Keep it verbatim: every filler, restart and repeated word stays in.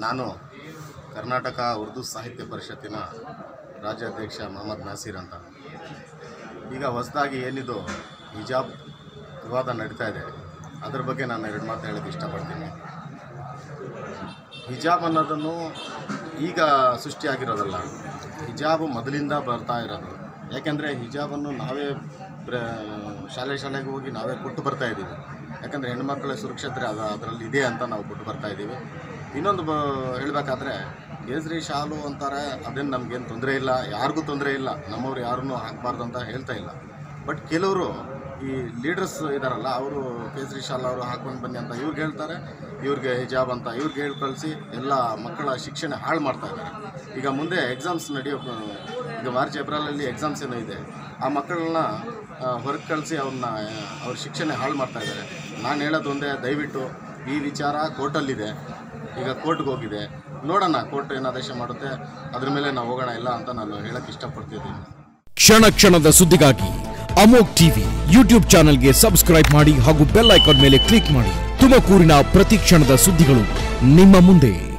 ನಾನು ಕರ್ನಾಟಕ ಉರ್ದು ಸಾಹಿತ್ಯ ಪರಿಷತ್ತಿನ ರಾಜ್ಯಾಧ್ಯಕ್ಷ ಮೊಹಮ್ಮದ್ ನಾಸೀರ್ ಅಂತ. ಈಗ ಹೊಸದಾಗಿ ಏನಿದು ಹಿಜಾಬ್ ವಿವಾದ ನಡೀತಾ ಇದೆ, ಅದರ ಬಗ್ಗೆ ನಾನು ಎರಡು ಮಾತು ಹೇಳೋಕ್ಕೆ ಇಷ್ಟಪಡ್ತೀನಿ. ಹಿಜಾಬ್ ಅನ್ನೋದನ್ನು ಈಗ ಸೃಷ್ಟಿಯಾಗಿರೋದಲ್ಲ, ಹಿಜಾಬು ಮೊದಲಿಂದ ಬರ್ತಾ ಇರೋದು. ಯಾಕೆಂದರೆ ಹಿಜಾಬನ್ನು ನಾವೇ ಶಾಲೆ ಶಾಲೆಗೆ ಹೋಗಿ ನಾವೇ ಕೊಟ್ಟು ಬರ್ತಾ ಇದ್ದೀವಿ. ಯಾಕಂದರೆ ಹೆಣ್ಮಕ್ಳ ಸುರಕ್ಷತೆ ಅದು ಅದರಲ್ಲಿ ಇದೆ ಅಂತ ನಾವು ಕೊಟ್ಟು ಬರ್ತಾ ಇದ್ದೀವಿ. ಇನ್ನೊಂದು ಬ ಹೇಳಬೇಕಾದ್ರೆ ಕೇಸರಿ ಶಾಲು ಅಂತಾರೆ, ಅದೇನು ನಮಗೇನು ತೊಂದರೆ ಇಲ್ಲ, ಯಾರಿಗೂ ತೊಂದರೆ ಇಲ್ಲ, ನಮ್ಮವ್ರು ಯಾರನ್ನೂ ಹಾಕಬಾರ್ದು ಅಂತ ಹೇಳ್ತಾ ಇಲ್ಲ. ಬಟ್ ಕೆಲವರು ಈ ಲೀಡರ್ಸ್ ಇದ್ದಾರಲ್ಲ, ಅವರು ಕೇಸರಿ ಶಾಲು ಅವರು ಹಾಕ್ಕೊಂಡು ಬನ್ನಿ ಅಂತ ಇವ್ರಿಗೆ ಹೇಳ್ತಾರೆ, ಇವ್ರಿಗೆ ಹಿಜಾಬ್ ಅಂತ ಇವ್ರಿಗೆ ಹೇಳಿ ಕಳಿಸಿ ಎಲ್ಲ ಮಕ್ಕಳ ಶಿಕ್ಷಣ ಹಾಳು ಮಾಡ್ತಾ ಇದ್ದಾರೆ. ಈಗ ಮುಂದೆ ಎಕ್ಸಾಮ್ಸ್ ನಡೆಯೋ, ಈಗ ಮಾರ್ಚ್ ಏಪ್ರಿಲಲ್ಲಿ ಎಕ್ಸಾಮ್ಸ್ ಏನೋ ಇದೆ, ಆ ಮಕ್ಕಳನ್ನ ಹೊರಗೆ ಕಳಿಸಿ ಅವ್ರನ್ನ ಅವ್ರ ಶಿಕ್ಷಣ ಹಾಳು ಮಾಡ್ತಾ ಇದ್ದಾರೆ. ನಾನು ಹೇಳೋದು ಒಂದೇ, ದಯವಿಟ್ಟು ಈ ವಿಚಾರ ಕೋರ್ಟಲ್ಲಿದೆ, ಈಗ ಕೋರ್ಟ್ಗೆ ಹೋಗಿದೆ, ನೋಡೋಣ ಕೋರ್ಟ್ ಏನು ಆದೇಶ ಮಾಡುತ್ತೆ, ಅದ್ರ ಮೇಲೆ ನಾವು ಹೋಗೋಣ ಇಲ್ಲ ಅಂತ ನಾನು ಹೇಳಕ್ಕೆ ಇಷ್ಟಪಡ್ತಿದ್ದೀನಿ. ಕ್ಷಣ ಕ್ಷಣದ ಸುದ್ದಿಗಾಗಿ ಅಮೋಘ್ ಟಿವಿ ಯೂಟ್ಯೂಬ್ ಚಾನೆಲ್ಗೆ ಸಬ್ಸ್ಕ್ರೈಬ್ ಮಾಡಿ ಹಾಗೂ ಬೆಲ್ ಐಕಾನ್ ಮೇಲೆ ಕ್ಲಿಕ್ ಮಾಡಿ. ತುಮಕೂರಿನ ಪ್ರತಿ ಕ್ಷಣದ ಸುದ್ದಿಗಳು ನಿಮ್ಮ ಮುಂದೆ.